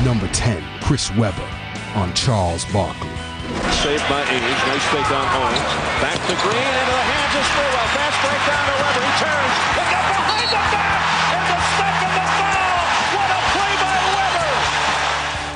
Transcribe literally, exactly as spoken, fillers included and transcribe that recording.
Number ten, Chris Webber on Charles Barkley. Saved by Age. Nice fake on Owens. Back to Green, into the hands of Sprewell. Fast break down to Webber. He turns. Look up behind the back.